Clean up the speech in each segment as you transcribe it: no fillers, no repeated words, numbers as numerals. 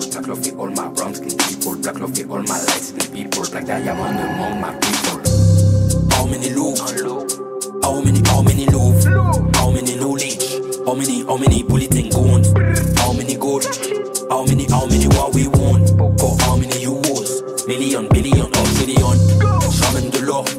black love for all my brown skin people, black love for all my light skin people, black diamond among my people. How many love? How many love? How many knowledge? How many bullet and guns? How many gold? How many what we want? For how many euros? Million, billion, or trillion. Ramène de l'or,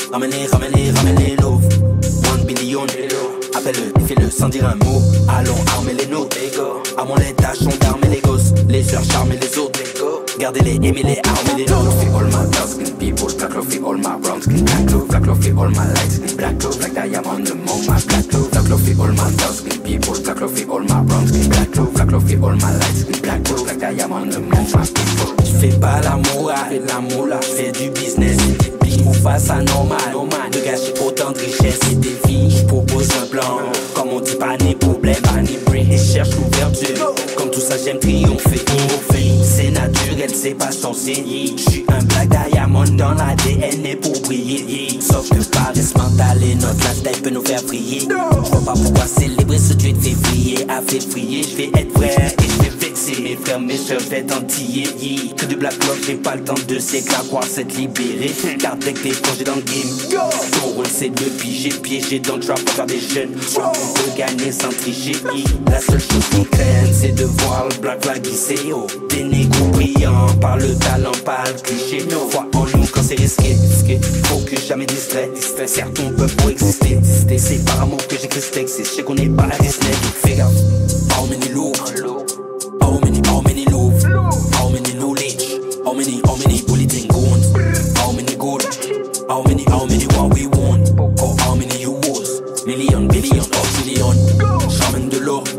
ramenez love. 1 billion, appelle-le, fais-le sans dire un mot. Allons armer les nôtres, à mon étage sont d'armer les gosses. Les leurs charmer les autres, gardez-les, aimez-les, armez les nôtres. Black love for all my dark skin people, black love for all my brown skin, black love for all my light skin, black love like diamond among my black love for all my dark skin people, black love for all my brown skin, black love for all my light skin, black love like diamond among my people. J'fais pas l'amour, fais de l'amour là, j'fais du business. Ou face à normal, de gâcher autant de richesses et des vies. J'propose un plan, comme on dit pas ni problème, pas ni bruit. Et cherche l'ouverture, comme tout ça j'aime triompher. C'est naturel, c'est pas censé. J'suis un black diamond dans l'ADN et pour briller. Sauf que paresse mentale et notre lifestyle peut nous faire briller. J'vois pas pourquoi célébrer ce dieu de février. À février, j'vais être vrai et j'vais vexer mes frères, mes soeurs, j'vais tantiller. Que du black love, j'ai pas le temps de s'éclater, croire s'être libéré. Garde avec tes plongés dans le game. Ton rôle c'est de piger, piéger dans le trap pour faire des jeunes. On peut gagner sans tricher. La seule chose qu'on craint c'est de voir le black flag glisser. Des négros brillants par le talent, pas le cliché. Foi en nous quand c'est risqué. Faut que jamais distrait. Certes on peut pour exister. C'est par amour que j'écris ce texte. Je sais qu'on est pas à Disney. Fais gaffe. How many low? How many love? How many knowledge? How many bullet and guns? How many gold? How many what we want? For how many euros? Million, billion, or trillion. Ramène de l'or,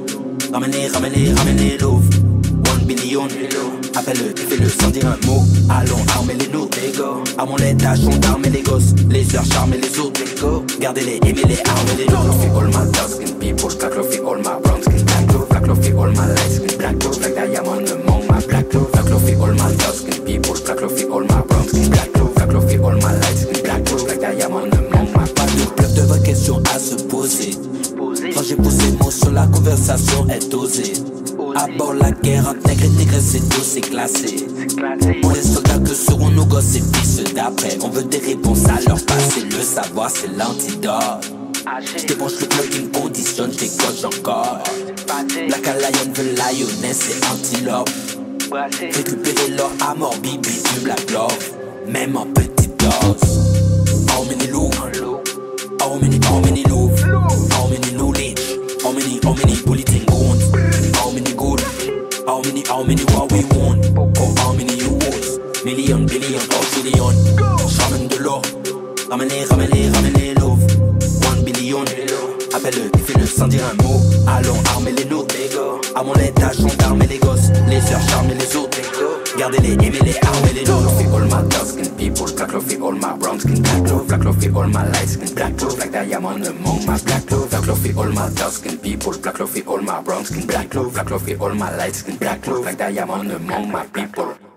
ramenez love. 1 billion, appelle-le, fais-le sans dire un mot. Allons armer les nôtres, à mon étage sont d'armer les gosses. Les leurs charmer les autres, gardez-les, aimez-les, armez les nôtres. Black love for all my dark skin people, black love for all my brown skin, black love for all my light skin, black love like diamond among my black love for all my dark skin people, black love for all my brown skin, black love for all my light skin, black love like diamond among my black love. Plein de vraies questions à se poser. Quand j'ai posé mots sur la conversation est osée. À bord la guerre entre nègres et négresses c'est tout, c'est classé. Pour les soldats que seront nos gosses et fils d'après. On veut des réponses à leur passé, le savoir c'est l'antidote. J'débranche le plug qui me conditionne, j'décoche encore. Black Lion veut lioness et antilope. Récupérer leur à mort, bibi du black love. Même en petite dose. How many love? How many love? How many knowledge? How many bullet and guns? How many gold? How many what we want? For how many euros? Million, billion, or trillion. Ramène de l'or, ramenez love. 1 billion, appelle-le, fais-le sans dire un mot. Allons armer les nôtres, à mon étage sont d'armer les gosses. Les leurs charmer les autres, gardez-les, aimez-les, armez les nôtres. Black love for all my dark skin people, black love for all my brown skin, black love for all my light skin, black love like diamond among my black love for all my dark skin people, black love for all my brown skin, black love for all my light skin, black love like diamond among my people.